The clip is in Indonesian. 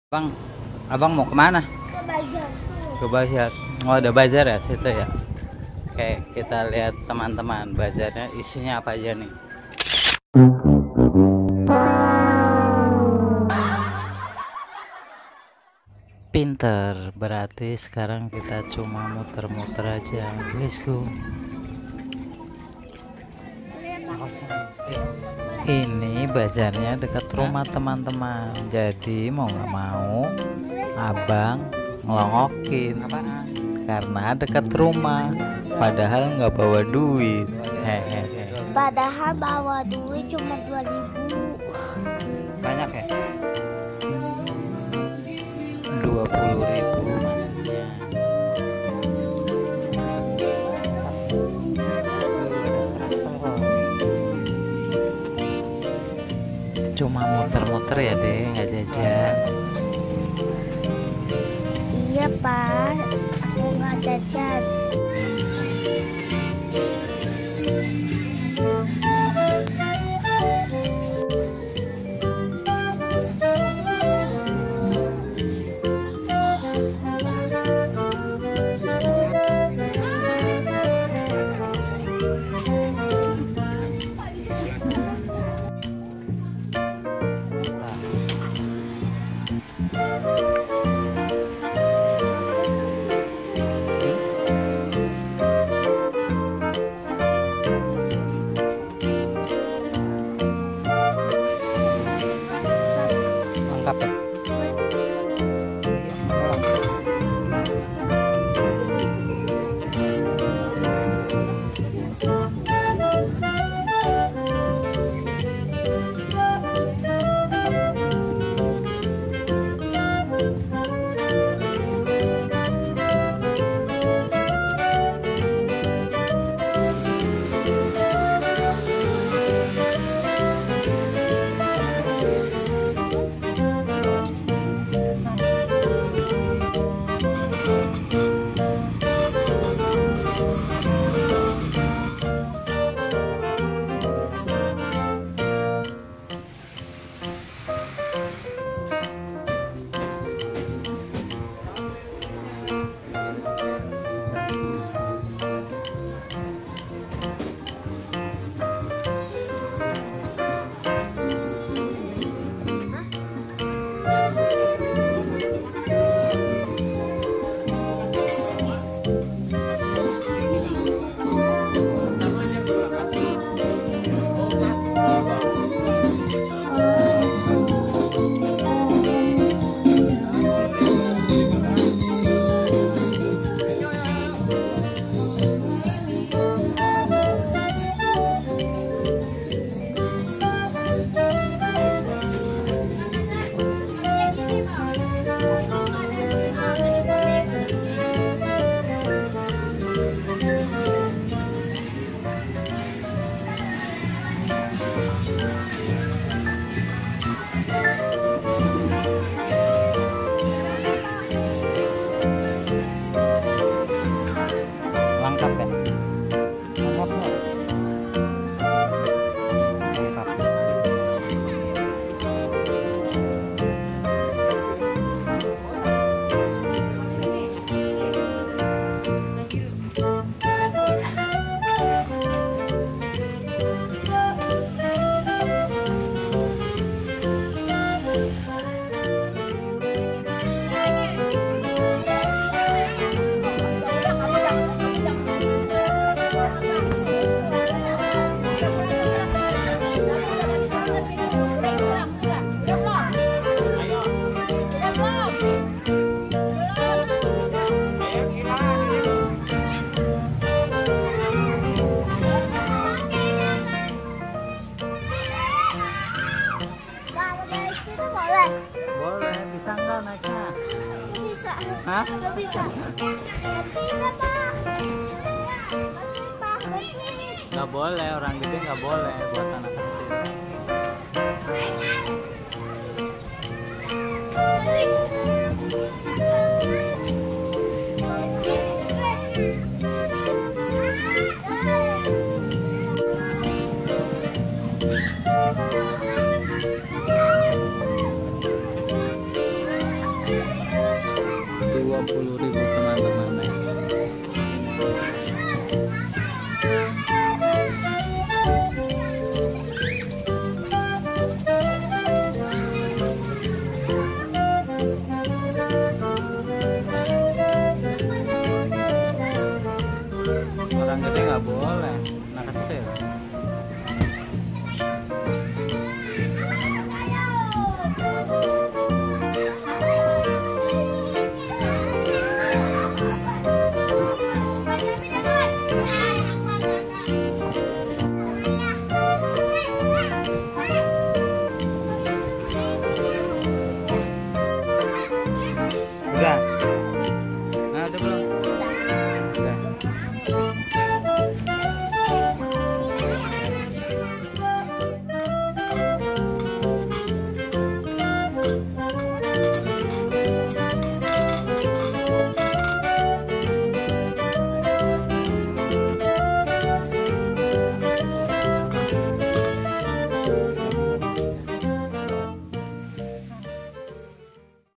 Bang, abang mau kemana? Ke bazar. Ke bazar. Oh, ada bazar ya situ ya. Oke, kita lihat teman-teman bazarnya isinya apa aja nih. Pinter, berarti sekarang kita cuma muter-muter aja. Let's go. Ini bazarnya dekat rumah teman-teman. Jadi mau nggak mau abang ngelongokin karena dekat rumah. Padahal nggak bawa duit. Hehehe. Padahal bawa duit cuma 2.000. Banyak ya? 20.000 maksudnya. Cuma muter-muter ya deh, nggak jajan. Iya pak, aku nggak jajan. Lengkap ya? Lengkap ya? Lengkap nggak? Lengkap. Boleh, bisa nggak naiknya? Bisa. Hah? Bisa. Nggak boleh, orang gede nggak boleh buat anak kecil. 20.000 teman-teman.